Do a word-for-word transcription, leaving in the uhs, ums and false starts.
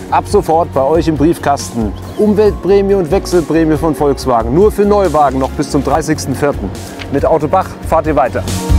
Ab sofort bei euch im Briefkasten. Umweltprämie und Wechselprämie von Volkswagen. Nur für Neuwagen noch bis zum dreißigsten vierten Mit Autobach fahrt ihr weiter.